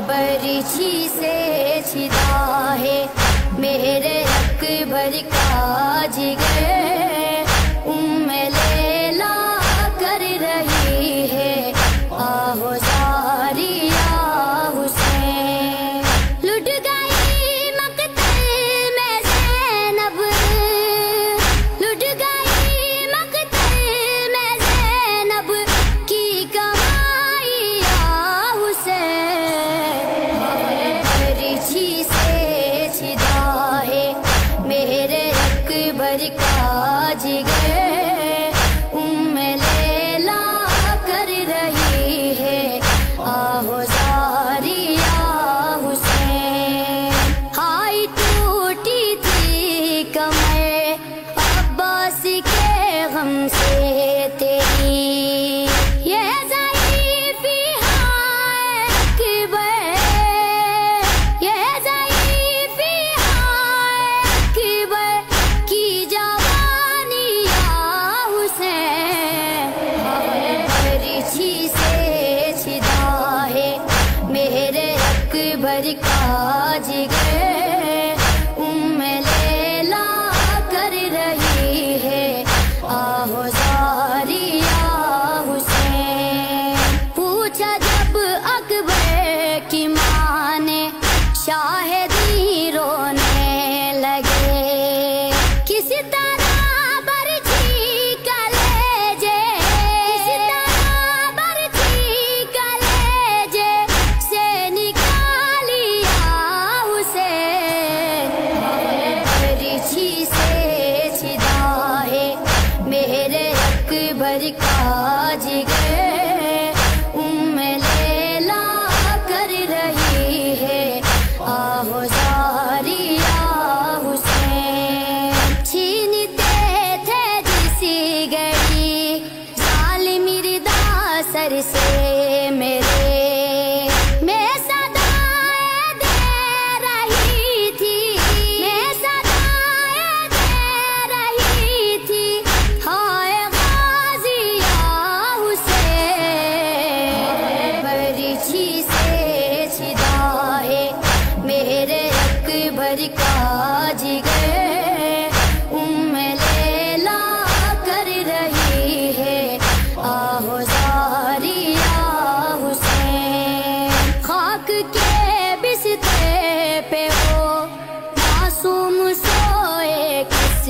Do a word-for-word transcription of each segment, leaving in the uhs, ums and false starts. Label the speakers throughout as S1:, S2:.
S1: برچھی سے چھدا ہے میرے اکبر کا جگر، ام لیلا کر رہی ہے آہو زاری یا حسین۔ لٹ گئی مقتل میں زینب، لٹ گئی مقتل میں زینب کی کمائی یا حسین۔ برچھی سے چھدا ہے میرے اکبر کا جگر، ام لیلا کر رہی ہے آہو زاری یا حسین۔ ہائی ٹوٹی تھی کمر عباس کے غم سے تیری، یہ ضعیفی ہائے اکبر، یہ ضعیفی ہائے اکبر کی جوانی یا حسین۔ برچھی سے چھدا ہے میرے اکبر کا جگر، ام لیلا کر رہی ہے آہو زاری یا حسین۔ پوچھا جب اکبر کی ماں نے شاہدی رونے لگے، کس طرح برچھی کا لیجے، کس طرح برچھی کا لیجے سے نکالیا حسین۔ برچھی سے چھدا ہے میرے اکبر کا جگر، ام لیلا کر رہی ہے آہو زاری یا حسین۔ چھینتے تھے جسی گڑی ظالم ردا سر سے میرے، میں صدائے دے رہی تھی، میں صدائے دے رہی تھی ہائے غازی یا حسین۔ برچھی سے چھدا ہے میرے اکبر کا جگر، ام لیلا کر رہی ہے آہو زاری یا حسین۔ خاک کے بستر پہ وہ معصوم سوئے کس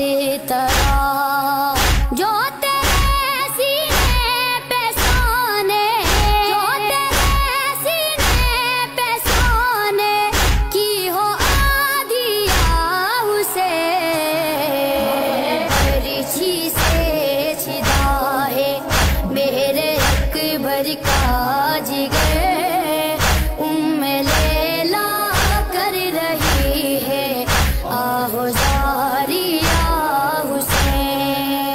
S1: طرح، جو تیرے سینے پہ سونے، جو تیرے سینے پہ سونے کی ہو آدھی یا حسین۔ برچھی سے چھدا ہے میرے اکبر کا جگر، ام لیلا کر رہی ہے آہو زاری یا حسین۔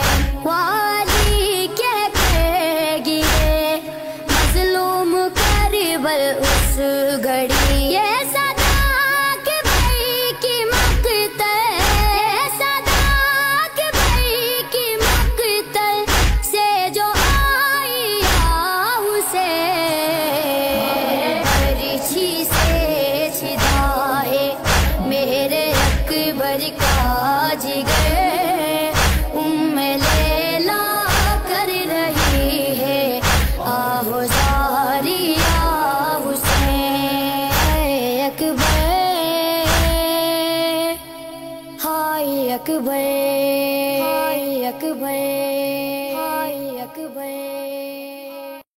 S1: والی کہہ کر گرے مظلوم کربل اس گھڑی، یہ صدا اکبر کی مقتل، یہ صدا اکبر کی مقتل سے جو آئی یا حسین۔ برچھی سے چھدا ہے میرے اکبر کا جگر، ام لیلا کر رہی ہے آہو زاری یا حسین۔ اے اکبر، ہائے اکبر، ہائے اکبر، ہائے اکبر۔